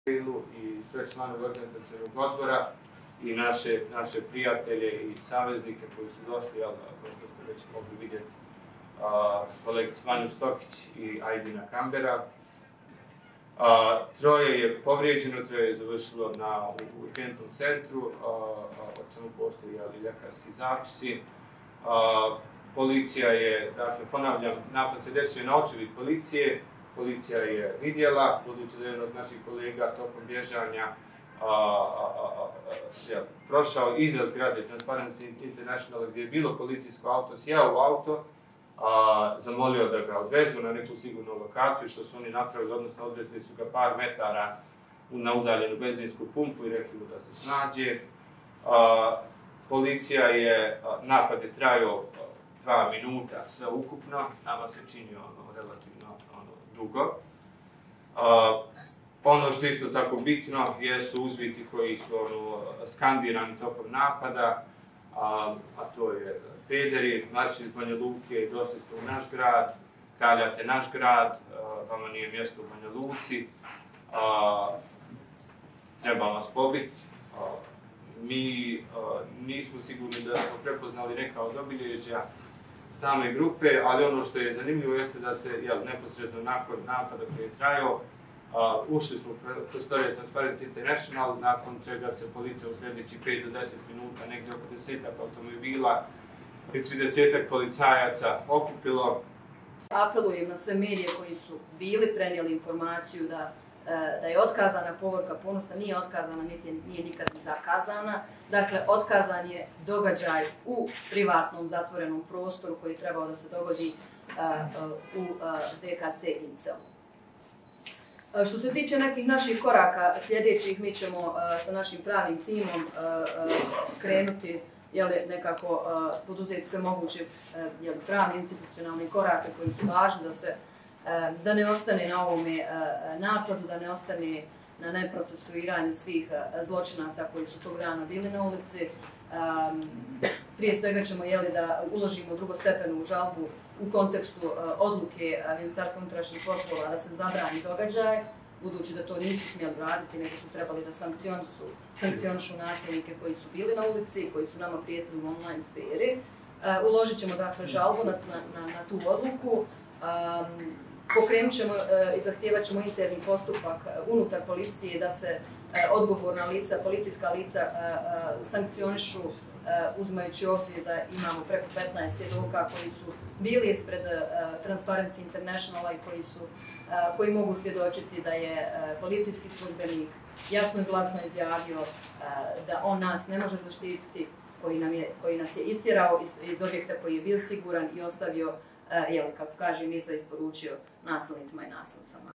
i sve članove organizacionog odbora i naše prijatelje i saveznike koji su došli, kao što ste već mogli vidjeti, kolegicu Vanju Stokić i Ajdina Kambera. Troje je povrijeđeno, troje je završilo u urgentnom centru, o čemu postoji ljekarski zapisi. Policija je, dakle, ponavljam, napad se desio na očevid policije. Policija je vidjela, budući da je jedan od naših kolega tokom bježanja prošao iza zgrade Transparency International gdje je bilo policijsko auto, sjeo u auto, zamolio da ga odvezu na neku sigurnu lokaciju, što su oni napravili, odnosno odvezli su ga par metara na udaljenu benzinsku pumpu i rekli mu da se snađe. Policija je, napad je trajao 2 minuta sve ukupno, nama se činio relativno dugo. Ono što je isto tako bitno jesu uzvici koji su skandirani tokom napada, a to je pederi, marš iz Banja Luke, došli ste u naš grad, kaljate naš grad, vama nije mjesto u Banja Luci, treba vas pobiti. Mi nismo sigurni da smo prepoznali neka od obilježja same grupe, ali ono što je zanimljivo jeste da se neposredno nakon napada koji je trajao, ušli smo u prostorije Transparency International, nakon čega se policija u sljedećih 5 do 10 minuta, negdje oko 10-ak automobila i 30-ak policajaca okupilo. Apelujem na sve medije koji su bili prenijeli informaciju da je otkazana povorka ponosa, nije otkazana, nije nikad zakazana. Dakle, otkazan je događaj u privatnom zatvorenom prostoru koji je trebao da se dogodi u DKC Incel. Što se tiče nekih naših koraka sljedećih, mi ćemo sa našim pravnim timom krenuti nekako poduzeti sve moguće pravne institucionalne korake koji su važni da ne ostane na ovome napadu, da ne ostane na neprocesuiranju svih zločinaca koji su tog dana bili na ulici. Prije svega ćemo da uložimo drugostepenu žalbu u kontekstu odluke Ministarstva unutrašnjih poslova da se zabrani događaj, budući da to nisu smjeli raditi, nego su trebali da sankcionišu nasilnike koji su bili na ulici, koji su nama prijetili u online sferi. Uložit ćemo dakle žalbu na tu odluku. Pokrenut ćemo i zahtijevat ćemo interni postupak unutar policije da se odgovorna lica, policijska lica sankcionišu, uzimajući u obzir da imamo preko 15 svjedoka koji su bili ispred Transparency Internationala i koji mogu svjedočiti da je policijski službenik jasno i glasno izjavio da on nas ne može zaštititi, koji nas je istjerao iz objekta koji je bio siguran i ostavio, kako kaže Mica, isporučio nasilnicima i nasilnicama.